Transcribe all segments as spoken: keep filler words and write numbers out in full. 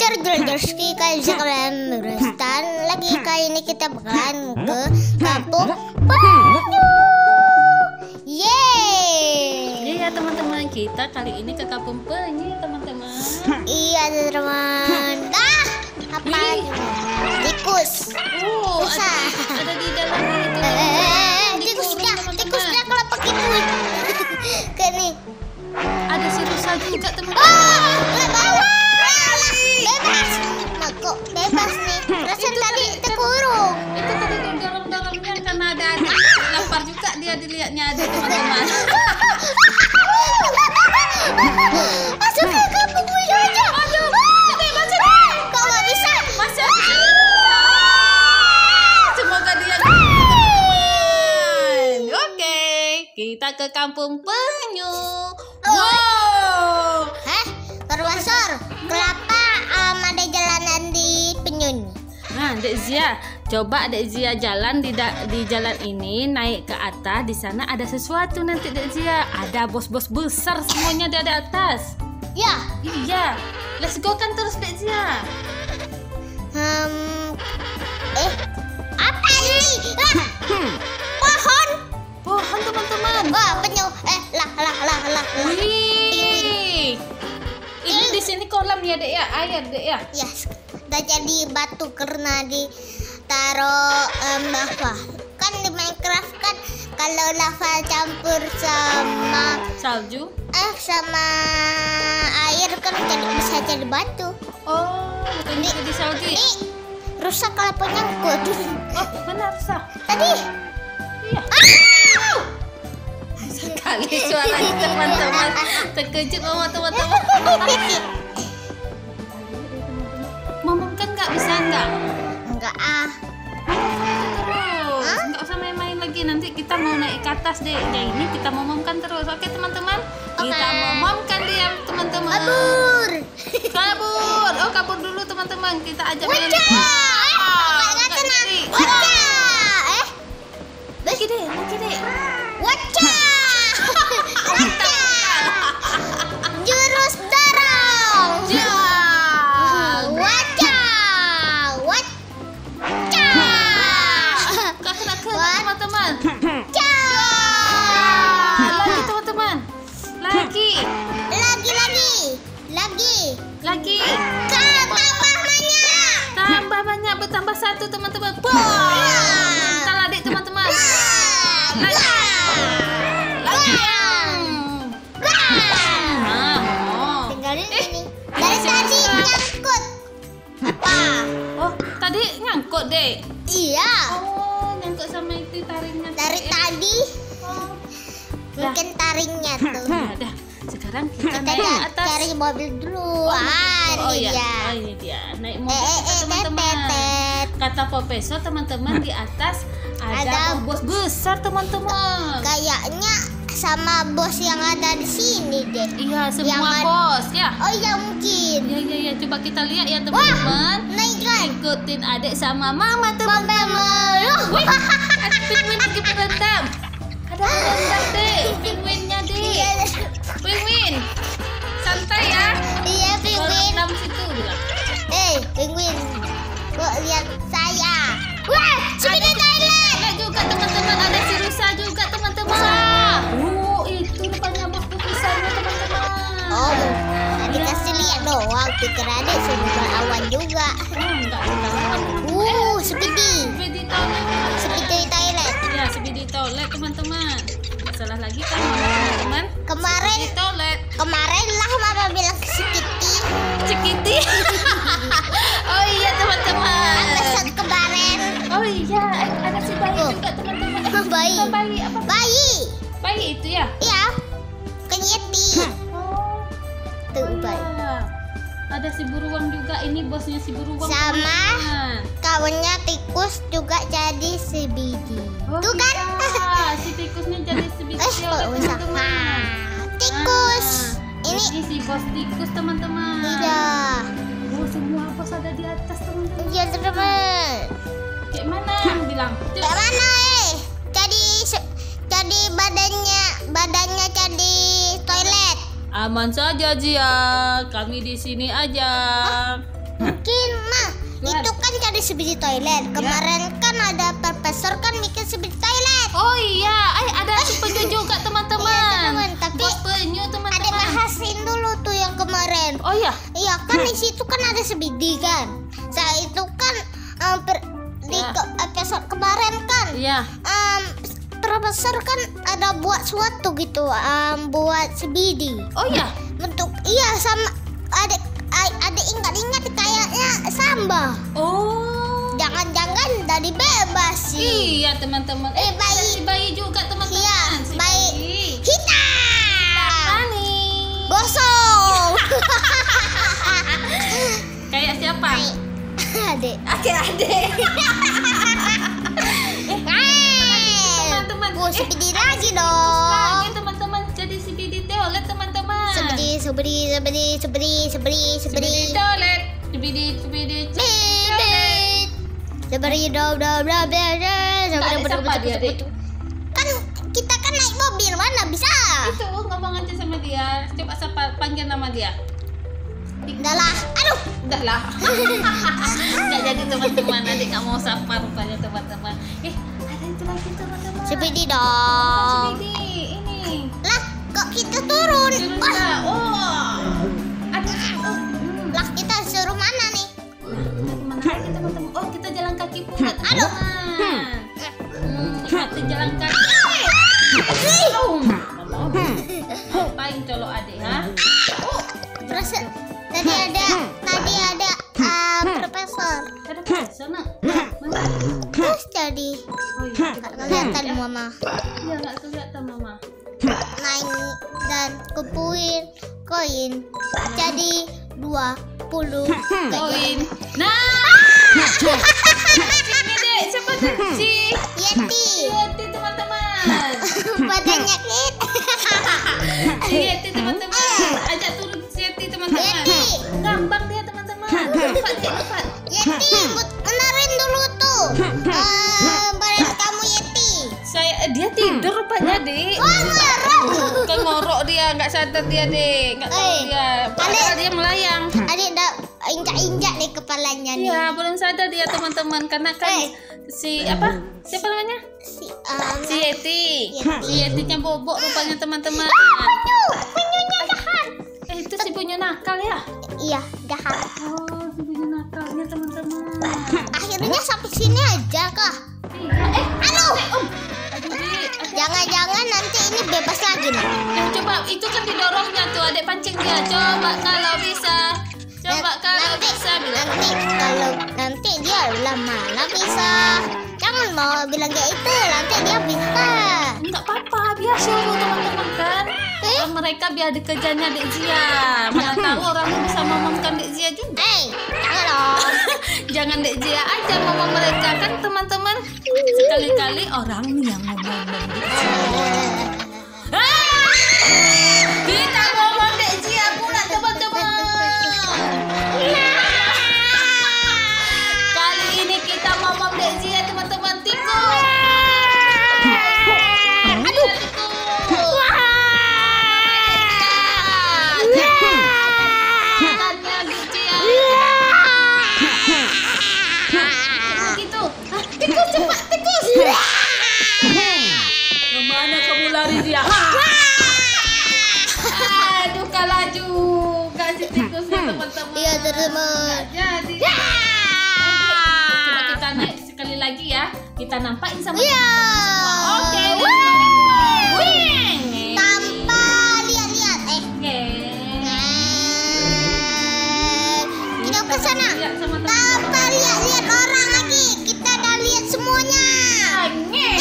Terjelas kali sekalian merestan lagi kali ini kita bakalan ke kampung penyu. Yeay. Iya teman-teman, kita kali ini ke kampung penyu teman-teman. Iya teman-teman. Ah, apa itu? Tikus. Oh, Rusa. ada, ada di dalam itu. Eh, tikusnya, tikusnya kalau pakai duit. Ke nih. Ada si rusa juga teman-teman. Oh, nggak bawa. Bebas. Nah, kok bebas nih? Perasaan tadi terkurung. Itu tadi di dalam-dalamnya karena ada ada lapar juga dia dilihatnya ada teman-teman. Masuk ke kampung penyu aja. Aduh, masuk masuk deh. Kok nggak bisa? Masuk. Semoga dia teman-teman. Oke, kita ke kampung penyu. Wow. Hah? Profesor, kenapa um, ada jalanan di penyu nih? Nah, Dek Zia, coba Dek Zia jalan di da- di jalan ini, naik ke atas. Di sana ada sesuatu nanti Dek Zia. Ada bos-bos besar semuanya di ada atas. Ya. Iya, let's go kan terus Dek Zia. Hmm. Eh, apa ini? Ah, pohon. Pohon teman-teman. Wah, penyu. Eh, lah, lah, lah, lah, lah. Wih, ini di sini kolam ya Dek ya, air Dek ya. Ya, udah jadi batu karena ditaruh um, lava. Kan di Minecraft kan kalau lava campur sama Salju. eh sama air kan jadi bisa jadi batu. Oh, bukan Ini- jadi salju ya? Ini rusak kalau penyangkut. Oh, benar sah. Tadi. Iya. Ah! Sekali suaranya teman-teman. Terkejut sama teman-teman. Momom kan nggak bisa nggak? Enggak ah. Terus Hah? nggak usah main-main lagi. Nanti kita mau naik ke atas deh. Yang ini kita momomkan terus. Oke teman-teman. Kita Oke. momomkan dia teman-teman. Kabur. Kabur. Oh kabur dulu teman-teman. Kita ajak main. Wajah. Eh, Wow, nggak nggak kena. jadi. Wajah. Eh, Lagi deh, lagi deh. wajah. Wajah. Jurus dorong. Ya. Wajah. Wajah. Kak kena kena What? teman-teman. Wajah. Lagi teman-teman. Lagi. Lagi lagi. Lagi. Lagi. Kan tambah banyak. Tambah banyak bertambah satu teman-teman. Wow. Entar adik teman-teman. Lagi. Lagi. Nah, oh. Tinggalin ini. Dari tadi nyangkut. Apa? Oh, tadi ngangkut, Dek. Iya. Oh, nyangkut sama itu taringnya. Dari Dek. tadi Oh. mungkin taringnya tuh. Nah, dah. Sekarang kita Kita naik ke ca- atas. cari mobil dulu. Ah, Oh ini iya. dia. Oh, ini dia. Naik Eh, mobil eh, kita, eh, teman-teman. tetet. Kata profesor teman-teman di atas ada, Ada- bos besar teman-teman. Kayaknya sama bos yang ada di sini deh. Iya, semua Yang ad- bos ya. Oh iya mungkin. Iya iya iya, coba kita lihat ya teman-teman. Naikkan. Ikutin adik sama mama teman-teman. Wih, ada penguin lagi berendam. Ada berendam deh, penguinnya deh. Penguin, santai ya. Iya penguin. Berendam situ bilang. Eh penguin. Kok lihat saya? Wah, sepeda Thailand. Ada juga teman-teman, ada si rusa juga teman-teman. Oh, itu rupanya bos besarnya teman-teman. Oh, tadi kasih lihat doang. Pikir ada sudah awan juga. Oh, enggak ada lawan. Uh, speedy. Speedy toilet. Speedy Thailand. Ya, speedy toilet teman-teman. Nggak salah lagi kan teman-teman. Kemarin Speedy toilet. kemarin lah mama bilang Skitty. Cikiti. Oh iya teman-teman. Pesan kemarin. Oh iya, ada si bayi Oh. juga teman-teman. Bayi. Apa bayi apa? Bayi. Bayi itu ya? Iya. Kenyeti. Oh. Tuh Oh, bayi. iya. Ada si beruang juga. Ini bosnya si beruang. Sama. teman-teman. Kawannya tikus juga jadi sebidi. Oh, Tuh kan? iya. Si tikusnya jadi sebiji Eh, kok oleh usah. teman-teman. Nah, tikus. Ah, Ini ini si bos tikus teman-teman. tidak. Oh, semua bos ada di atas teman-teman. Iya teman. Kayak mana bilang? Kayak mana eh? Jadi se- jadi badannya badannya jadi toilet. Aman saja Zia, kami di sini aja. ada sebiji toilet. Kemarin kan ada profesor kan bikin sebiji toilet. Oh iya, eh ada si penyu juga teman-teman. Iya, teman-teman. Tapi Bos penyu ada teman-teman. bahasin dulu tuh yang kemarin. Oh iya. Iya kan di situ kan ada sebiji kan. Saya itu kan um, per- di Ya. ke- episode kemarin kan. Iya. Um, profesor kan ada buat suatu gitu, um, buat sebidi. Oh iya. Bentuk iya sama ada ada ingat-ingat kayaknya samba. Oh. Jangan-jangan dari bebas sih. Iya teman-teman. Eh, Eh bayi. ada si bayi juga teman-teman. Iya, Si bayi. Hitam. Ani. Gosong. Kayak siapa? Adek. Adik-adik. Teman-teman. Oh, sebidi Eh, lagi Lagi dong. teman-teman. Jadi si Bidi toilet teman-teman. Sebidi, sebidi, sebidi, sebidi, sebidi, Si sebidi. Bidi toilet. Si Bidi, si Bidi. Bibit. Sebidi, do, do, do, do, do. Tak ada siapa dia, Dek? Kan kita kan naik mobil, mana bisa? Itu ngomong aja sama dia. Coba siapa panggil nama dia. Udah lah. Aduh. Udah lah. Nggak jadi teman-teman. Nanti nggak mau sapa rupanya teman-teman. Eh, ada itu lagi teman-teman. Sebidi Si dong. Bidi, ini. Lah, kok kita turun? Turun Wah, tak? Oh. Ada. Oh. hmm. lah kita suruh mana nih? Mana lagi teman-teman? Oh, kita jalan kaki pun. Aduh. Hmm, hati jalan kaki. Aum. Ngapain colok adik, ha? Oh, Terus tadi ada tadi ada uh, profesor. ada ke sana. Mana? Terus jadi Oh iya, nggak kelihatan mama iya nggak kelihatan mama. naik dan kumpulin koin jadi dua puluh Koin. Nah. Sini dek, siapa tuh? Si Yeti. Yeti teman-teman. Badannya kit. Si Yeti teman-teman. Ajak turun si Yeti teman-teman. Yeti. Gampang dia teman-teman. Lompat dek, lompat. Yeti, but- benerin dulu tuh. Eh, badan kamu Yeti. Saya eh, dia tidur rupanya dek. Wah, marah. Kan ngorok dia, nggak sadar dia dek, nggak tahu Eh, dia. Padahal dia melayang. Adik dah injak-injak nih kepalanya nih. Iya, belum sadar dia teman-teman karena kan Eh. si apa? Siapa namanya? Si um, Si Yeti. Yeti. Si Yetinya bobok rupanya teman-teman. penyu, penyunya jahat. Eh itu si punya nakal ya? Iya, jahat. Oh, si punya nakalnya teman-teman. Akhirnya sampai sini aja kah? Iya. Eh, Aduh, Om. Aduh, Dik. jangan-jangan nanti ini bebas lagi nih. Eh, coba itu kan didorongnya tuh, adek pancing dia. Coba kalau bisa. Coba Dan- kalau nanti, bisa bilang. nanti kalau nanti dia bilang mana bisa. Jangan mau bilang kayak itu, nanti dia bisa. Enggak apa-apa, biar suruh teman-teman kan. Eh? Kan mereka biar dikejarnya Dek Zia. Mana tahu orang bisa ngomongkan Dek Zia juga. Eh, jangan dong. Jangan Dek Zia aja ngomong mereka kan teman-teman. Sekali-kali orang yang ngomong Dek Zia. Ah! Kita ngomong Dek Zia pula teman-teman. Kali ini kita ngomong Dek Zia teman-teman. Tikus. Aduh. Makannya Dek Zia. Gitu. Hah, tikus cepat tikus. Kemana kamu lari dia? Aduh kalah juga si tikusnya teman-teman. Iya, teman-teman. Nggak jadi. Coba kita naik sekali lagi ya. Kita nampakin sama Iya. teman-teman. Oke. Wing. Tanpa lihat-lihat. Eh, Oke. eh, kita ke sana. Lihat sama teman-teman. Tanpa lihat-lihat orang lagi. Kita dah lihat semuanya. Nge.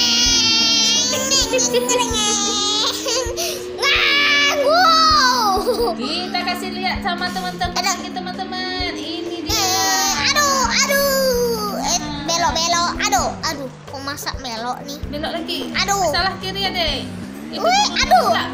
Wow. Kita kasih lihat sama teman-teman Ada. lagi teman-teman. Ini dia. Eh, aduh, aduh. Eh, belok-belok. Aduh, aduh. Kok masak melok nih? Belok lagi. Aduh. Salah kiri ya, Dek. Ini Wih, teman-teman aduh. pula.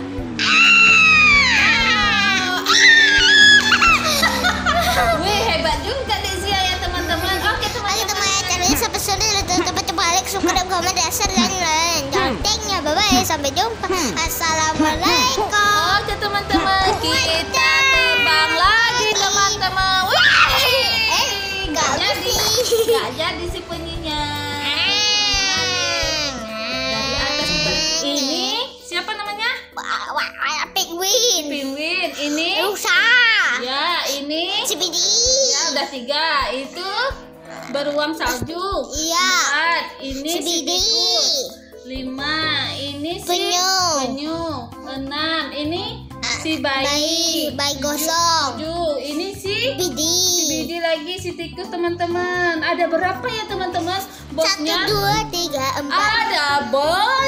Wih, hebat juga Dek Zia ya teman-teman. Oke Ayo teman-teman. teman, channel sampai sini cepat cepat balik suka dan komen dasar dan lain. Jantengnya, bye bye, sampai jumpa. Assalamualaikum. Oke teman-teman, kita terbang lagi teman-teman. Wih, Eh, nggak jadi. mesti. bunyinya. Dari atas kita. Ini siapa namanya? Penguin. Penguin. Ini Rusa. ya, ini Speedy. ya udah tiga. Itu beruang salju. Iya. Empat. Ini si Speedy. tikus. Lima. Ini si Penyu. penyu. Enam. Ini si Bayi, bayi. bayi gosong. Tujuh. Ini si Speedy. Speedy lagi si tikus teman-teman. Ada berapa ya teman-teman? Satu, Bosnya dua, tiga, empat. ada bos.